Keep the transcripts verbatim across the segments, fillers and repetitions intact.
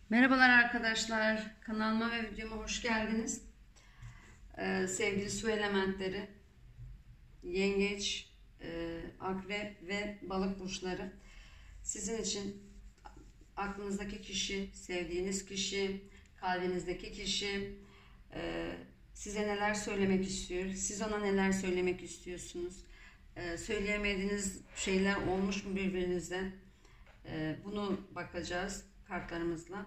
Merhabalar arkadaşlar, kanalıma ve videoma hoş geldiniz. Ee, sevgili su elementleri, yengeç, e, akrep ve balık burçları. Sizin için aklınızdaki kişi, sevdiğiniz kişi, kalbinizdeki kişi e, size neler söylemek istiyor, siz ona neler söylemek istiyorsunuz. E, söyleyemediğiniz şeyler olmuş mu birbirinize? E, bunu bakacağız kartlarımızla.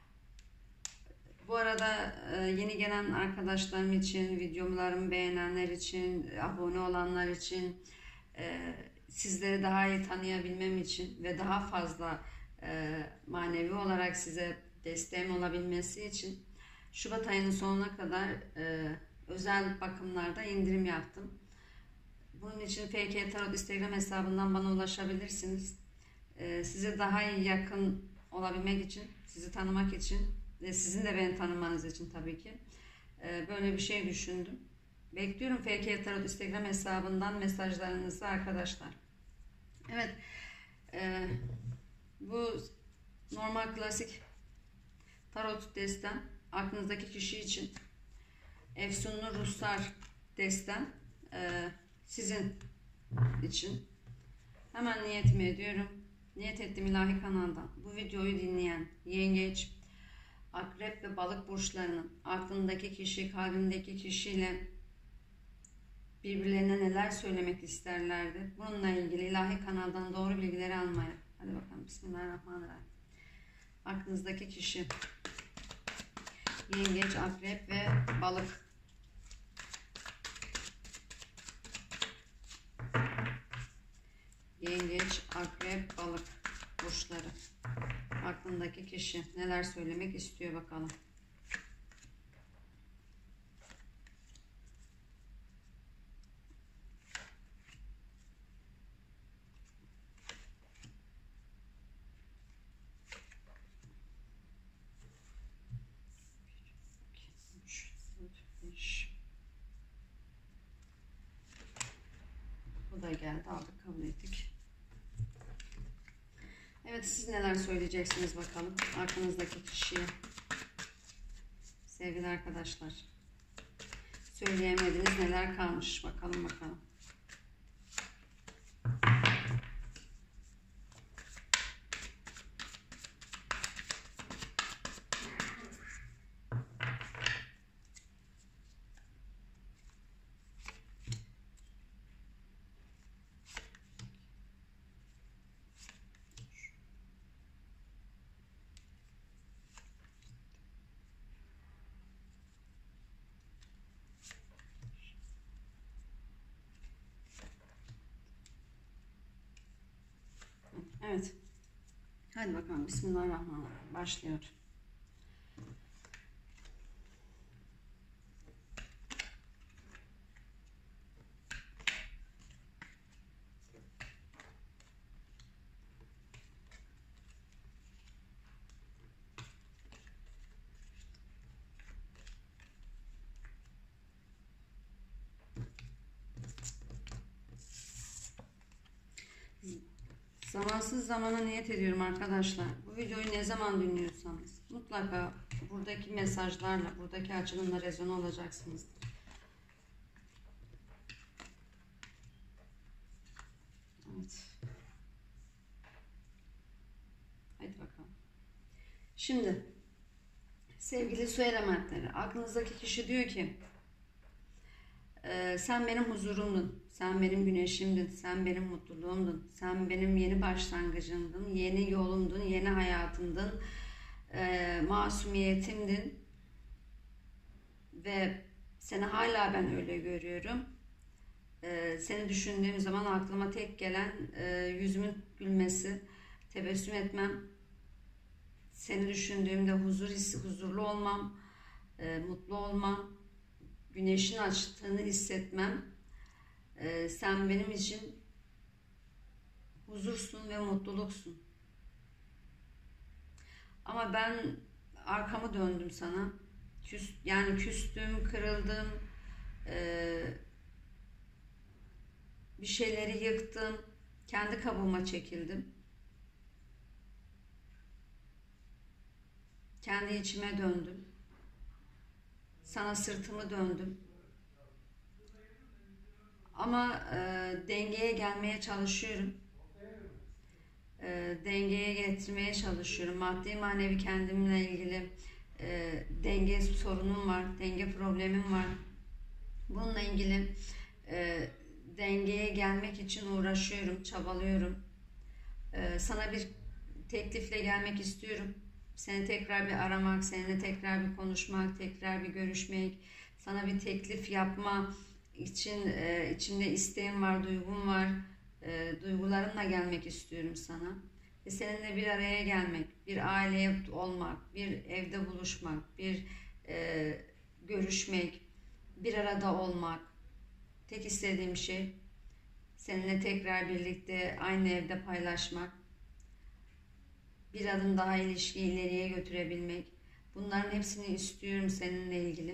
Bu arada yeni gelen arkadaşlarım için, videolarımı beğenenler için, abone olanlar için, sizleri daha iyi tanıyabilmem için ve daha fazla manevi olarak size desteğim olabilmesi için Şubat ayının sonuna kadar özel bakımlarda indirim yaptım. Bunun için F K Tarot Instagram hesabından bana ulaşabilirsiniz. Size daha iyi yakın olabilmek için, sizi tanımak için ve sizin de beni tanımanız için tabii ki böyle bir şey düşündüm. Bekliyorum F K Tarot Instagram hesabından mesajlarınızı arkadaşlar. Evet, e, bu normal klasik tarot destem aklınızdaki kişi için. Efsunlu Ruslar destem e, sizin için. Hemen niyetimi ediyorum. Niyet ettim ilahi kanaldan. Bu videoyu dinleyen yengeç, akrep ve balık burçlarının aklındaki kişi, kalbindeki kişiyle birbirlerine neler söylemek isterlerdi? Bununla ilgili ilahi kanaldan doğru bilgileri almaya. Hadi bakalım. Bismillahirrahmanirrahim. Aklınızdaki kişi, yengeç, akrep ve balık. Yengeç, akrep, balık burçları. Aklındaki kişi neler söylemek istiyor bakalım. Bu da geldi, aldık, kabul ettik. Evet, siz neler söyleyeceksiniz bakalım aklınızdaki kişiye. Sevgili arkadaşlar, söyleyemediğiniz neler kalmış bakalım bakalım. Evet. Hadi bakalım. Bismillahirrahmanirrahim. Başlıyor. Zamansız zamana niyet ediyorum arkadaşlar. Bu videoyu ne zaman dinliyorsanız mutlaka buradaki mesajlarla, buradaki açılımla rezone olacaksınızdır. Evet. Hadi bakalım. Şimdi sevgili su elementleri, aklınızdaki kişi diyor ki Ee, sen benim huzurumdun, sen benim güneşimdin, sen benim mutluluğumdun, sen benim yeni başlangıcımdın, yeni yolumdun, yeni hayatımdın, e, masumiyetimdin ve seni hala ben öyle görüyorum. E, seni düşündüğüm zaman aklıma tek gelen e, yüzümün gülmesi, tebessüm etmem, seni düşündüğümde huzur hissi, huzurlu olmam, e, mutlu olmam, güneşin açtığını hissetmem, ee, sen benim için huzursun ve mutluluksun. Ama ben arkamı döndüm sana. Küs, yani küstüm, kırıldım, ee, bir şeyleri yıktım, kendi kabuğuma çekildim. Kendi içime döndüm. Sana sırtımı döndüm. Ama e, dengeye gelmeye çalışıyorum. E, dengeye getirmeye çalışıyorum. Maddi manevi kendimle ilgili e, denge sorunum var. Denge problemim var. Bununla ilgili e, dengeye gelmek için uğraşıyorum, çabalıyorum. E, sana bir teklifle gelmek istiyorum. Seni tekrar bir aramak, seninle tekrar bir konuşmak, tekrar bir görüşmek, sana bir teklif yapma için e, içimde isteğim var, duygum var. E, duygularımla gelmek istiyorum sana. Ve seninle bir araya gelmek, bir aile olmak, bir evde buluşmak, bir e, görüşmek, bir arada olmak. Tek istediğim şey seninle tekrar birlikte aynı evde paylaşmak. Bir adım daha ilişkiyi ileriye götürebilmek. Bunların hepsini istiyorum seninle ilgili.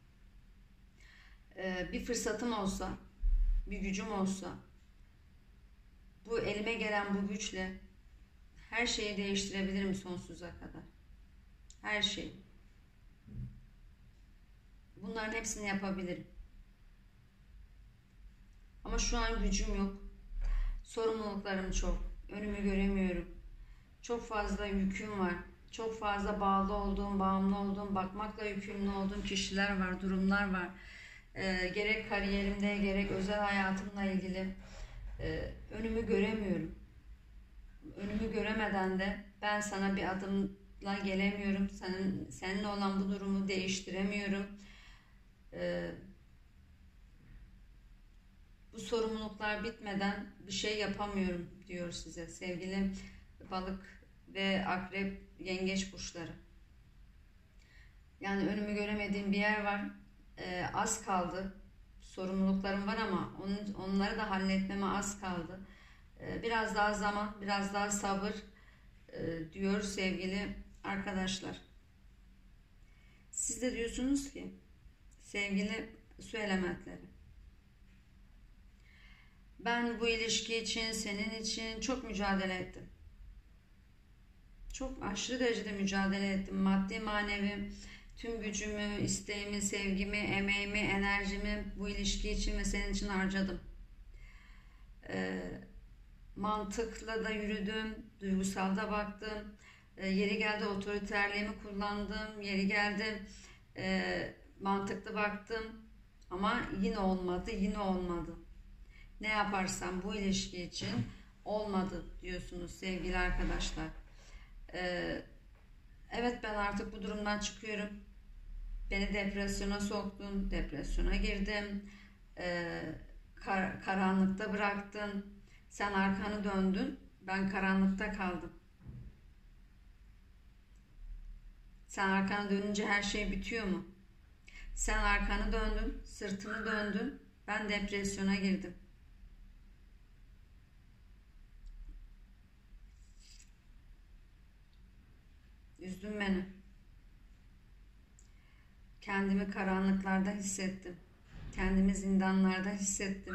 Ee, bir fırsatım olsa, bir gücüm olsa, bu elime gelen bu güçle her şeyi değiştirebilirim sonsuza kadar. Her şeyi. Bunların hepsini yapabilirim. Ama şu an gücüm yok. Sorumluluklarım çok. Önümü göremiyorum. Çok fazla yüküm var. Çok fazla bağlı olduğum, bağımlı olduğum, bakmakla yükümlü olduğum kişiler var, durumlar var. Ee, gerek kariyerimde, gerek özel hayatımla ilgili e, önümü göremiyorum. Önümü göremeden de ben sana bir adımla gelemiyorum. Senin, seninle olan bu durumu değiştiremiyorum. Ee, bu sorumluluklar bitmeden bir şey yapamıyorum diyor size sevgili balık ve akrep, yengeç burçları. Yani önümü göremediğim bir yer var. Ee, az kaldı. Sorumluluklarım var ama onun, onları da halletmeme az kaldı. Ee, biraz daha zaman, biraz daha sabır e, diyor sevgili arkadaşlar. Siz de diyorsunuz ki sevgili su elementleri, ben bu ilişki için, senin için çok mücadele ettim. Çok aşırı derecede mücadele ettim. Maddi, manevi, tüm gücümü, isteğimi, sevgimi, emeğimi, enerjimi bu ilişki için ve senin için harcadım. Ee, mantıkla da yürüdüm, duygusal da baktım. Ee, yeri geldi otoriterliğimi kullandım, yeri geldi e, mantıklı baktım. Ama yine olmadı, yine olmadı. Ne yaparsam bu ilişki için olmadı diyorsunuz sevgili arkadaşlar. Ee, evet ben artık bu durumdan çıkıyorum. Beni depresyona soktun, depresyona girdim. Ee, kar, karanlıkta bıraktın. Sen arkanı döndün, ben karanlıkta kaldım. Sen arkanı dönünce her şey bitiyor mu? Sen arkanı döndün, sırtını döndün, ben depresyona girdim. Üzdün beni. Kendimi karanlıklarda hissettim. Kendimi zindanlarda hissettim.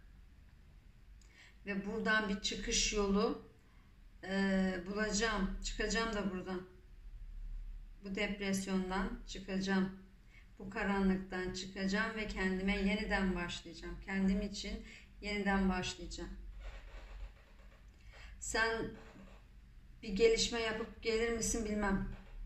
Ve buradan bir çıkış yolu e, bulacağım. Çıkacağım da buradan. Bu depresyondan çıkacağım. Bu karanlıktan çıkacağım ve kendime yeniden başlayacağım. Kendim için yeniden başlayacağım. Sen bir gelişme yapıp gelir misin bilmem.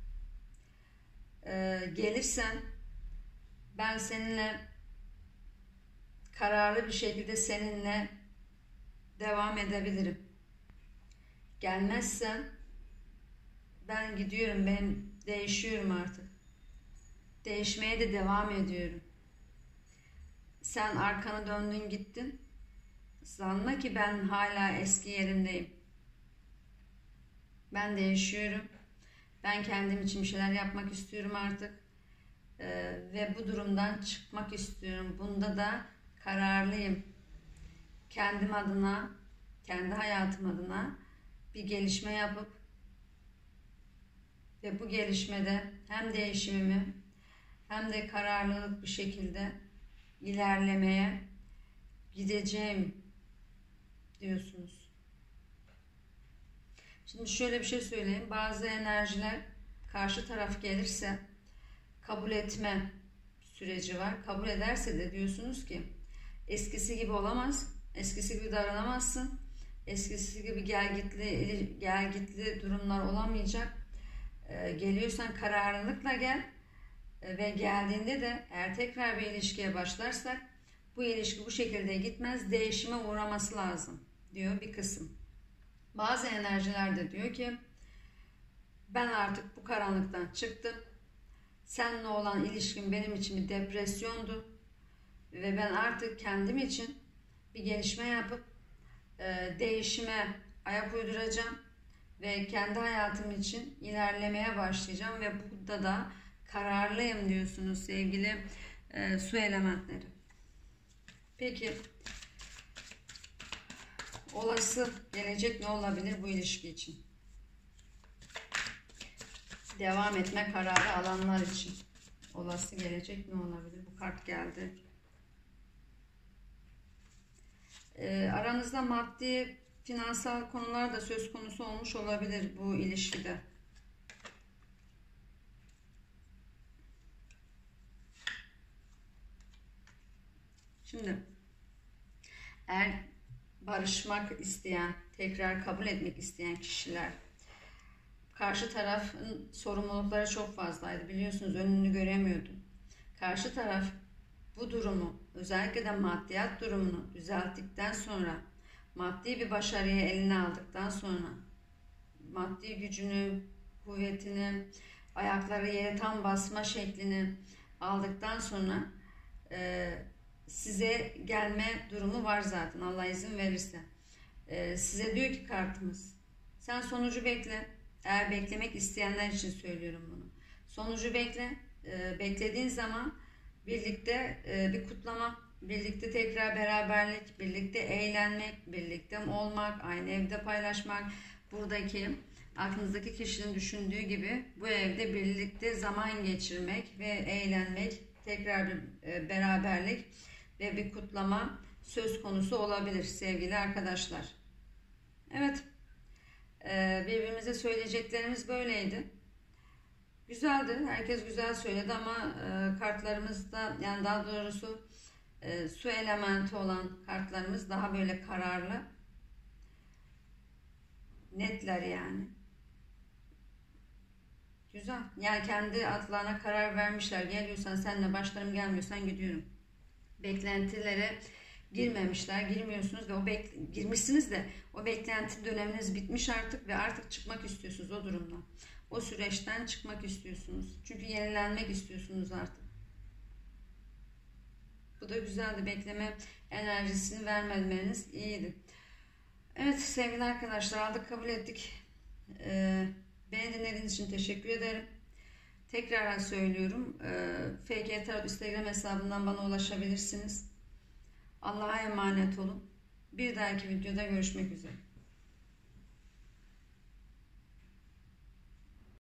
Ee, gelirsen ben seninle kararlı bir şekilde seninle devam edebilirim. Gelmezsen ben gidiyorum, ben değişiyorum artık. Değişmeye de devam ediyorum. Sen arkanı döndün gittin. Sanma ki ben hala eski yerimdeyim. Ben değişiyorum. Ben kendim için bir şeyler yapmak istiyorum artık. Ee, ve bu durumdan çıkmak istiyorum. Bunda da kararlıyım. Kendim adına, kendi hayatım adına bir gelişme yapıp ve bu gelişmede hem değişimimi hem de kararlılık bir şekilde ilerlemeye gideceğim diyorsunuz. Şimdi şöyle bir şey söyleyeyim. Bazı enerjiler karşı taraf gelirse kabul etme süreci var. Kabul ederse de diyorsunuz ki eskisi gibi olamaz, eskisi gibi davranamazsın, eskisi gibi gelgitli gelgitli durumlar olamayacak. Ee, geliyorsan kararlılıkla gel ee, ve geldiğinde de eğer tekrar bir ilişkiye başlarsak bu ilişki bu şekilde gitmez, değişime uğraması lazım diyor bir kısım. Bazı enerjiler de diyor ki ben artık bu karanlıktan çıktım. Seninle olan ilişkim benim için bir depresyondu ve ben artık kendim için bir gelişme yapıp e, değişime ayak uyduracağım ve kendi hayatım için ilerlemeye başlayacağım ve burada da kararlıyım diyorsunuz sevgili e, su elementleri. Peki olası gelecek ne olabilir bu ilişki için? Devam etme kararı alanlar için olası gelecek ne olabilir? Bu kart geldi. Ee, aranızda maddi, finansal konular da söz konusu olmuş olabilir bu ilişkide. Şimdi eğer barışmak isteyen, tekrar kabul etmek isteyen kişiler, karşı tarafın sorumlulukları çok fazlaydı. Biliyorsunuz önünü göremiyordu. Karşı taraf bu durumu, özellikle de maddiyat durumunu düzelttikten sonra, maddi bir başarıyı eline aldıktan sonra, maddi gücünü, kuvvetini, ayakları yere tam basma şeklini aldıktan sonra e, size gelme durumu var zaten Allah izin verirse. E, size diyor ki kartımız, sen sonucu bekle. Eğer beklemek isteyenler için söylüyorum bunu. Sonucu bekle. E, beklediğin zaman birlikte e, bir kutlama, birlikte tekrar beraberlik, birlikte eğlenmek, birlikte olmak, aynı evde paylaşmak. Buradaki aklınızdaki kişinin düşündüğü gibi bu evde birlikte zaman geçirmek ve eğlenmek, tekrar bir e, beraberlik ve bir kutlama söz konusu olabilir sevgili arkadaşlar. Evet. Birbirimize söyleyeceklerimiz böyleydi. Güzeldi. Herkes güzel söyledi ama e, kartlarımızda, yani daha doğrusu e, su elementi olan kartlarımız daha böyle kararlı. Netler yani. Güzel. Yani kendi atlarına karar vermişler. Geliyorsan seninle başlarım, gelmiyorsan gidiyorum. Beklentilere girmemişler, girmiyorsunuz ve o bek girmişsiniz de o beklenti döneminiz bitmiş artık ve artık çıkmak istiyorsunuz o durumdan. O süreçten çıkmak istiyorsunuz. Çünkü yenilenmek istiyorsunuz artık. Bu da güzeldi. Bekleme enerjisini vermemeniz iyiydi. Evet sevgili arkadaşlar, aldık kabul ettik. Ee, beni dinlediğiniz için teşekkür ederim. Tekrar söylüyorum. E, F K Tarot Instagram hesabından bana ulaşabilirsiniz. Allah'a emanet olun. Bir dahaki videoda görüşmek üzere.